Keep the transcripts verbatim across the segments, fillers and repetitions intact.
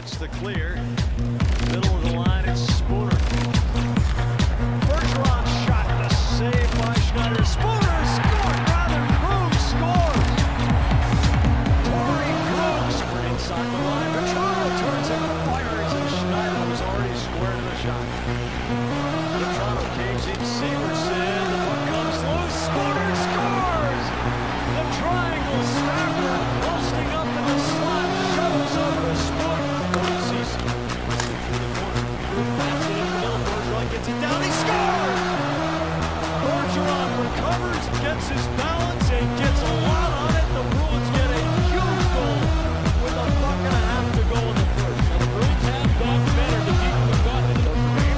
gets the clear. Middle of the line, it's Spooner. Bergeron shot, the save by Schneider. Spooner scored, rather Krug scores. Torey Krug inside the line. Bergeron turns and fires, and Schneider was already square to the shot. Bergeron caves in, Severson, the puck comes loose, Spooner scores! The triangle, Stafford posting up in the slot, shuttles over to Spooner. Patrice through the corner. Passes it in the middle, Bergeron gets it down, he scores! Bergeron recovers, gets his balance, and gets a lot on it. The Bruins get a huge goal with a buck and a half to go in the first. And the Bruins have gotten better. The people have gotten into the game.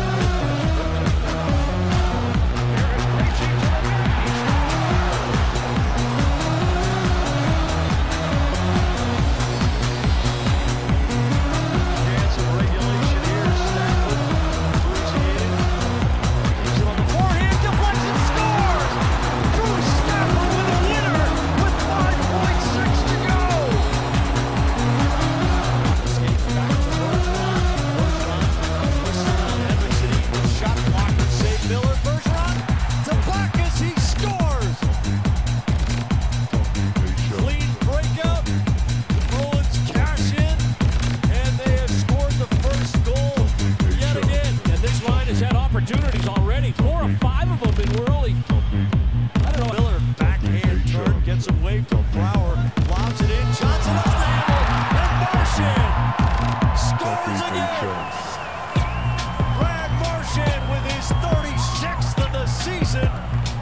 Here is Krejci to the back. Chance of regulation here. Stafford moves in. Keeps it on the forehand, deflects and scores! Drew Stafford with a winner with five point six to go. Skates back to Bergeron. Bergeron twists around Edmondson. Eaton shot blocker, save Miller. Bergeron to Bacchus, he scores! Clean breakout. The Bruins cash in, and they have scored the first goal yet again. And this line has had opportunities already. Four or five of them been early. I don't know. Miller backhand turn gets away from Brower, lobs it in. Johnson has the handle, and Marchand scores again. Brad Marchand with his thirty-sixth of the season,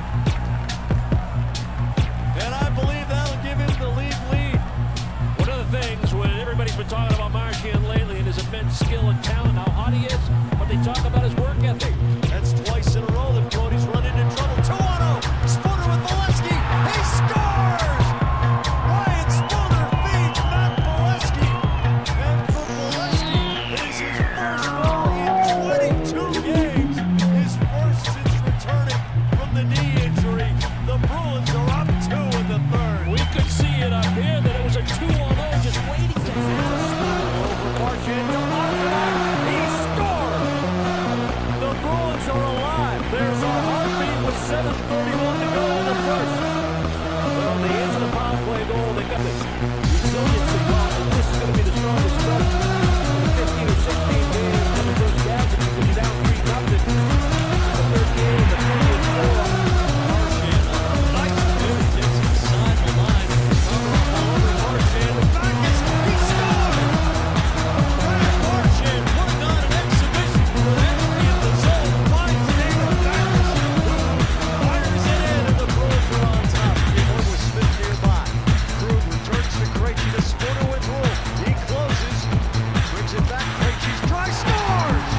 and I believe that'll give him the league lead. One of the things when everybody's been talking about Marchand lately and his immense skill and talent, how hot he is, but they talk about his work ethic. That's twice in a row that Brody's run into trouble. two on oh. Spooner with Beleskey. He scores! Ryan Spooner feeds Matt Beleskey. And for Beleskey, it is his first goal in twenty-two games. His first since returning from the knee injury. The Bruins are up two in the third. We could see it up here that it was a two on oh just waiting to happen. Over Marchand to Pastrnak. He scored! The Bruins are alive. There's a heartbeat with seven thirty-one to go in the first. Well, they answer the power play goal. They got the resilience involved, and this is going to be the strongest stretch in the fifteen or sixteen games in the first half. And you can be down three nothing. The third game, the twentieth four. Marchand, nice move, gets inside the line. Cover up all over Marchand. Bacchus, he scored! Brad Marchand putting on an exhibition for an entry in the zone. Finds David Bacchus, who fires it in, and the Bruins are on top. Game one with Smith nearby. Krug returns to Krejci to Spooner with Wolf. He closes, brings it back. Krejci's try, scores!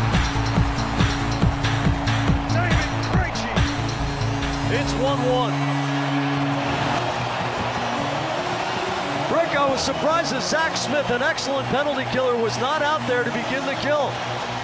David Krejci. It's one one. Rick, I was surprised that Zach Smith, an excellent penalty killer, was not out there to begin the kill.